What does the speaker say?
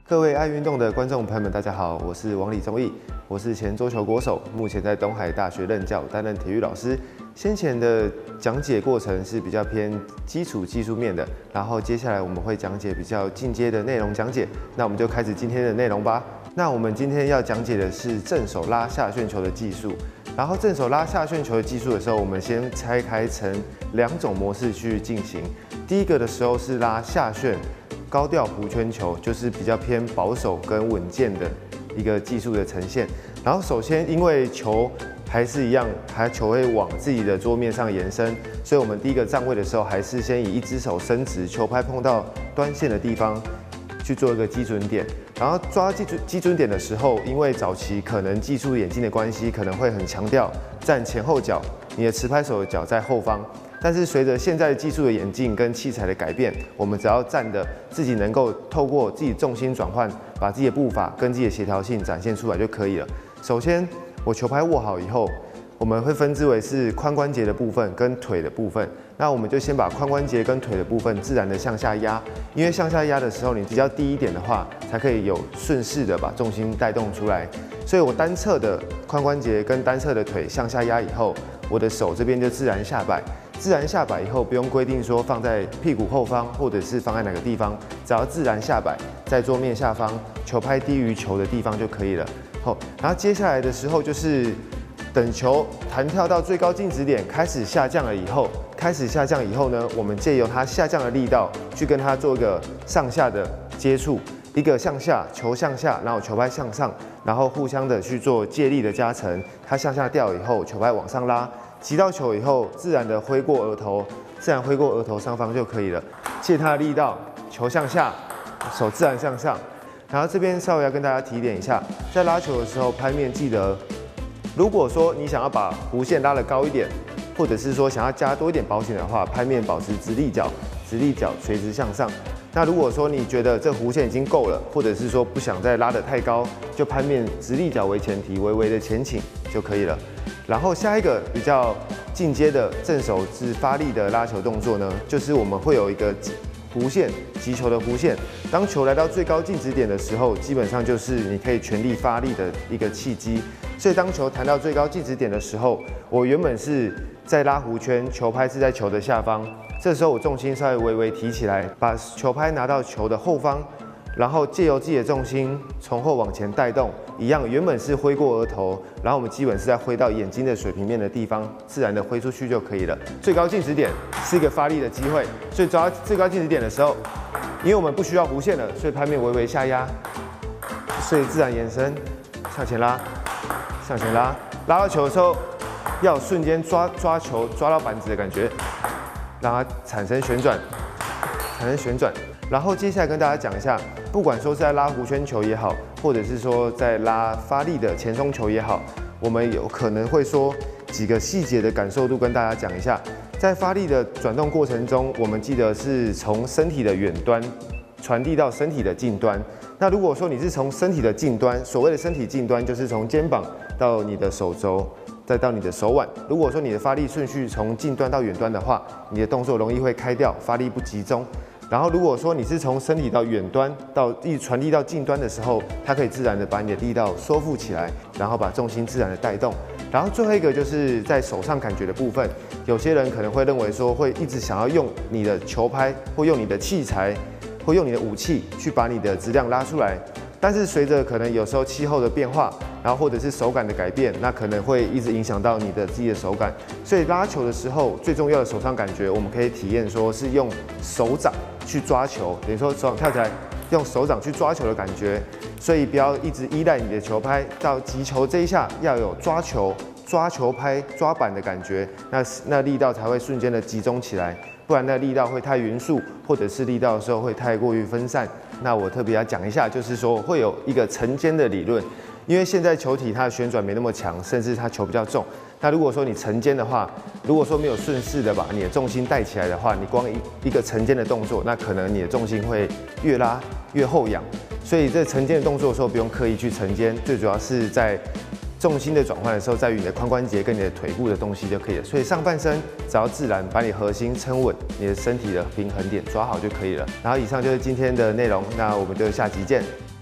各位爱运动的观众朋友们，大家好，我是王李宗义，我是前桌球国手，目前在东海大学任教，担任体育老师。先前的讲解过程是比较偏基础技术面的，然后接下来我们会讲解比较进阶的内容讲解。那我们就开始今天的内容吧。那我们今天要讲解的是正手拉下旋球的技术。然后正手拉下旋球的技术的时候，我们先拆开成2种模式去进行。第一个的时候是拉下旋高吊弧圈球，就是比较偏保守跟稳健的一个技术的呈现。然后首先因为球还是一样，球会往自己的桌面上延伸，所以我们第一个站位的时候，还是先以一只手伸直，球拍碰到端线的地方去做一个基准点。然后抓基准点的时候，因为早期可能技术演进的关系，可能会很强调站前后脚，你的持拍手的脚在后方。但是随着现在技术的演进跟器材的改变，我们只要站的自己能够透过自己重心转换，把自己的步伐跟自己的协调性展现出来就可以了。首先，我球拍握好以后，我们会分之为是髋关节的部分跟腿的部分。那我们就先把髋关节跟腿的部分自然的向下压，因为向下压的时候，你比较低一点的话，才可以有顺势的把重心带动出来。所以我单侧的髋关节跟单侧的腿向下压以后，我的手这边就自然下摆。自然下摆以后，不用规定说放在屁股后方，或者是放在哪个地方，只要自然下摆，在桌面下方，球拍低于球的地方就可以了。然后接下来的时候就是等球弹跳到最高静止点开始下降以后呢，我们借由它下降的力道去跟它做一个上下的接触，一个向下，球向下，然后球拍向上，然后互相的去做借力的加成。它向下掉以后，球拍往上拉。击到球以后，自然的挥过额头，上方就可以了。借它的力道，球向下，手自然向上。然后这边稍微要跟大家提点一下，在拉球的时候，拍面记得，如果说你想要把弧线拉得高一点，或者是说想要加多一点保险的话，拍面保持直立脚垂直向上。那如果说你觉得这弧线已经够了，或者是说不想再拉得太高，就拍面直立脚为前提，微微的前倾就可以了。然后下一个比较进阶的正手至发力的拉球动作呢，就是我们会有一个弧线，击球的弧线。当球来到最高静止点的时候，基本上就是你可以全力发力的一个契机。所以当球弹到最高静止点的时候，我原本是在拉弧圈，球拍是在球的下方，这时候我重心稍微微微提起来，把球拍拿到球的后方。然后借由自己的重心从后往前带动，一样原本是挥过额头，然后我们基本是在挥到眼睛的水平面的地方，自然的挥出去就可以了。最高静止点是一个发力的机会，所以抓到最高静止点的时候，因为我们不需要弧线了，所以拍面微微下压，所以自然延伸，向前拉，拉到球的时候要瞬间抓球，抓到板子的感觉，让它产生旋转。然后接下来跟大家讲一下，不管说是在拉弧圈球也好，或者是说在拉发力的前松球也好，我们有可能会说几个细节的感受度跟大家讲一下。在发力的转动过程中，我们记得是从身体的远端传递到身体的近端。那如果说你是从身体的近端，所谓的身体近端就是从肩膀到你的手肘，再到你的手腕。如果说你的发力顺序从近端到远端的话，你的动作容易会开掉，发力不集中。然后如果说你是从身体到远端到传递到近端的时候，它可以自然的把你的力道收复起来，然后把重心自然的带动。然后最后一个就是在手上感觉的部分，有些人可能会认为说会一直想要用你的球拍或用你的器材或用你的武器去把你的质量拉出来，但是随着可能有时候气候的变化，然后或者是手感的改变，那可能会一直影响到你的自己的手感。所以拉球的时候，最重要的手上感觉，我们可以体验说是用手掌去抓球，等于说手掌跳起来，用手掌去抓球的感觉。所以不要一直依赖你的球拍，到击球这一下要有抓球拍、抓板的感觉，那力道才会瞬间的集中起来。不然那力道会太匀速，或者是力道的时候会太过于分散。那我特别要讲一下，就是说会有一个沉肩的理论，因为现在球体它的旋转没那么强，甚至它球比较重。那如果说你沉肩的话，如果说没有顺势的把你的重心带起来的话，你光一个沉肩的动作，那可能你的重心会越拉越后仰。所以这沉肩的动作的时候不用刻意去沉肩，最主要是在重心的转换的时候，在于你的髋关节跟你的腿部的东西就可以了。所以上半身只要自然把你核心撑稳，你的身体的平衡点抓好就可以了。然后以上就是今天的内容，那我们就下集见。